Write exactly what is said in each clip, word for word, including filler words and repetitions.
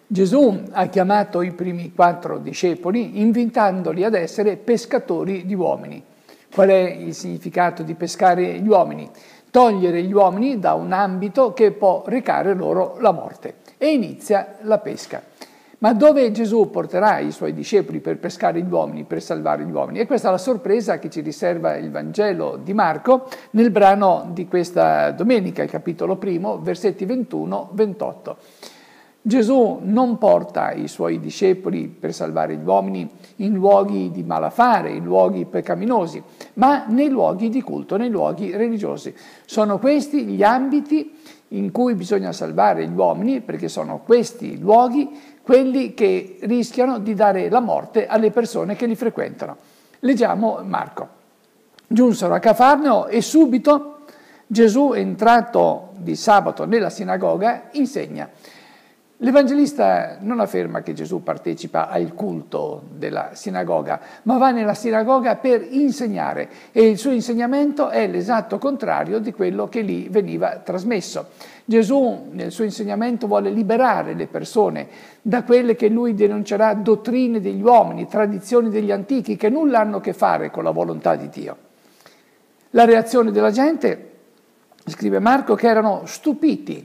Gesù ha chiamato i primi quattro discepoli invitandoli ad essere pescatori di uomini. Qual è il significato di pescare gli uomini? Togliere gli uomini da un ambito che può recare loro la morte. E inizia la pesca. Ma dove Gesù porterà i suoi discepoli per pescare gli uomini, per salvare gli uomini? E questa è la sorpresa che ci riserva il Vangelo di Marco nel brano di questa domenica, il capitolo primo, versetti ventuno ventotto. Gesù non porta i suoi discepoli per salvare gli uomini in luoghi di malafare, in luoghi peccaminosi, ma nei luoghi di culto, nei luoghi religiosi. Sono questi gli ambiti in cui bisogna salvare gli uomini, perché sono questi luoghi quelli che rischiano di dare la morte alle persone che li frequentano. Leggiamo Marco. Giunsero a Cafarnao e subito Gesù, entrato di sabato nella sinagoga, insegna. L'Evangelista non afferma che Gesù partecipa al culto della sinagoga, ma va nella sinagoga per insegnare e il suo insegnamento è l'esatto contrario di quello che lì veniva trasmesso. Gesù nel suo insegnamento vuole liberare le persone da quelle che lui denuncerà dottrine degli uomini, tradizioni degli antichi che nulla hanno a che fare con la volontà di Dio. La reazione della gente, scrive Marco, che erano stupiti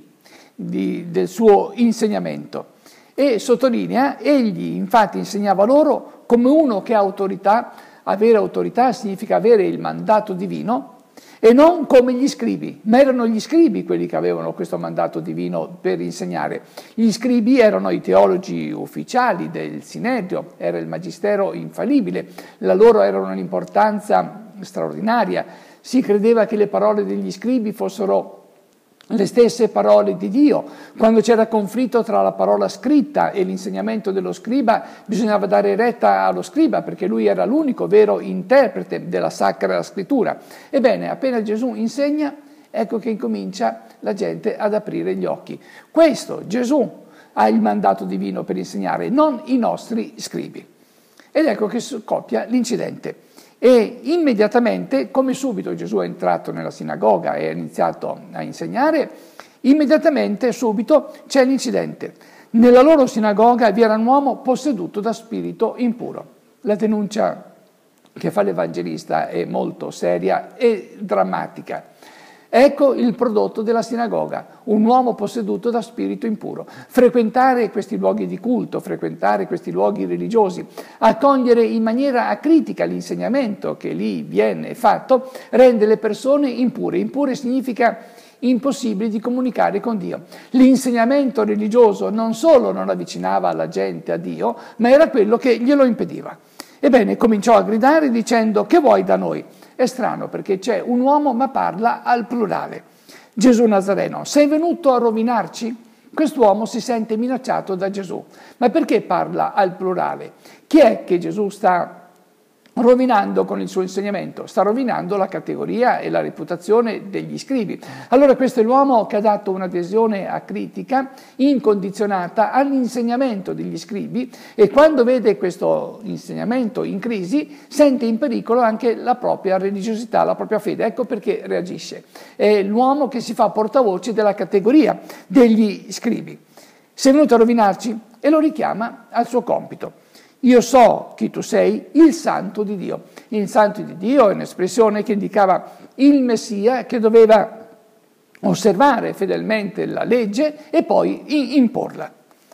Di, del suo insegnamento e sottolinea, egli infatti insegnava loro come uno che ha autorità. Avere autorità significa avere il mandato divino e non come gli scribi, ma erano gli scribi quelli che avevano questo mandato divino per insegnare. Gli scribi erano i teologi ufficiali del Sinedrio, era il magistero infallibile, la loro era un'importanza straordinaria, si credeva che le parole degli scribi fossero le stesse parole di Dio. Quando c'era conflitto tra la parola scritta e l'insegnamento dello scriba, bisognava dare retta allo scriba perché lui era l'unico vero interprete della Sacra Scrittura. Ebbene, appena Gesù insegna, ecco che incomincia la gente ad aprire gli occhi. Questo Gesù ha il mandato divino per insegnare, non i nostri scribi. Ed ecco che scoppia l'incidente. E immediatamente, come subito Gesù è entrato nella sinagoga e ha iniziato a insegnare, immediatamente, subito, c'è l'incidente. Nella loro sinagoga vi era un uomo posseduto da spirito impuro. La denuncia che fa l'Evangelista è molto seria e drammatica. Ecco il prodotto della sinagoga, un uomo posseduto da spirito impuro. Frequentare questi luoghi di culto, frequentare questi luoghi religiosi, accogliere in maniera acritica l'insegnamento che lì viene fatto, rende le persone impure. Impure significa impossibili di comunicare con Dio. L'insegnamento religioso non solo non avvicinava la gente a Dio, ma era quello che glielo impediva. Ebbene, cominciò a gridare dicendo: che vuoi da noi? È strano perché c'è un uomo ma parla al plurale. Gesù Nazareno, sei venuto a rovinarci? Quest'uomo si sente minacciato da Gesù. Ma perché parla al plurale? Chi è che Gesù sta rovinando con il suo insegnamento? Sta rovinando la categoria e la reputazione degli scribi. Allora questo è l'uomo che ha dato un'adesione acritica, incondizionata all'insegnamento degli scribi e quando vede questo insegnamento in crisi sente in pericolo anche la propria religiosità, la propria fede. Ecco perché reagisce. È l'uomo che si fa portavoce della categoria degli scribi. Sei venuto a rovinarci? E lo richiama al suo compito. Io so chi tu sei, il santo di Dio. Il santo di Dio è un'espressione che indicava il Messia che doveva osservare fedelmente la legge e poi imporla.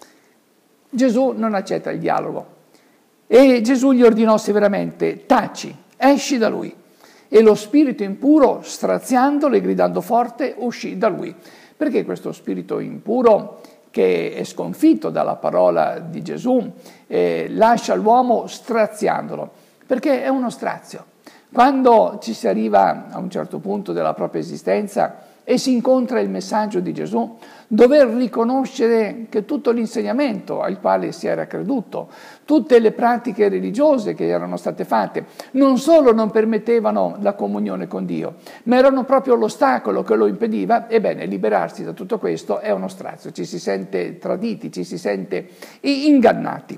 Gesù non accetta il dialogo e Gesù gli ordinò severamente: taci, esci da lui. E lo spirito impuro, straziandolo e gridando forte, uscì da lui. Perché questo spirito impuro, che è sconfitto dalla parola di Gesù, eh, lascia l'uomo straziandolo, perché è uno strazio. Quando ci si arriva a un certo punto della propria esistenza e si incontra il messaggio di Gesù, dover riconoscere che tutto l'insegnamento al quale si era creduto, tutte le pratiche religiose che erano state fatte, non solo non permettevano la comunione con Dio, ma erano proprio l'ostacolo che lo impediva, ebbene, liberarsi da tutto questo è uno strazio, ci si sente traditi, ci si sente ingannati.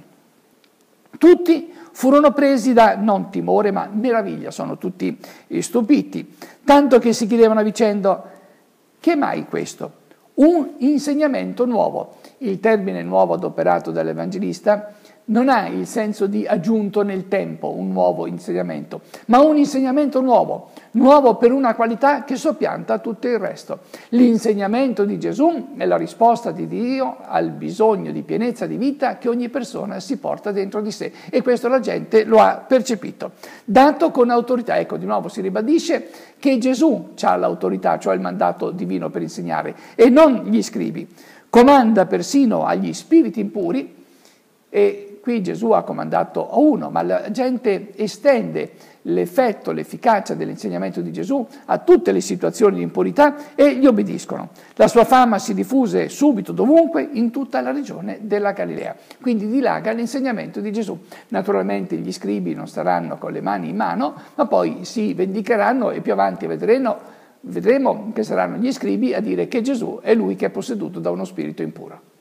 Tutti furono presi da, non timore, ma meraviglia, sono tutti stupiti, tanto che si chiedevano a vicenda: che mai questo? un insegnamento nuovo. Il termine nuovo adoperato dall'Evangelista non ha il senso di aggiunto nel tempo, un nuovo insegnamento, ma un insegnamento nuovo, nuovo per una qualità che soppianta tutto il resto. L'insegnamento di Gesù è la risposta di Dio al bisogno di pienezza di vita che ogni persona si porta dentro di sé, e questo la gente lo ha percepito, dato con autorità. Ecco, di nuovo si ribadisce che Gesù ha l'autorità, cioè il mandato divino per insegnare, e non gli scribi. Comanda persino agli spiriti impuri, e qui Gesù ha comandato a uno, ma la gente estende l'effetto, l'efficacia dell'insegnamento di Gesù a tutte le situazioni di impurità e gli obbediscono. La sua fama si diffuse subito dovunque in tutta la regione della Galilea. Quindi dilaga l'insegnamento di Gesù. Naturalmente gli scribi non staranno con le mani in mano, ma poi si vendicheranno, e più avanti vedremo, vedremo che saranno gli scribi a dire che Gesù è lui che è posseduto da uno spirito impuro.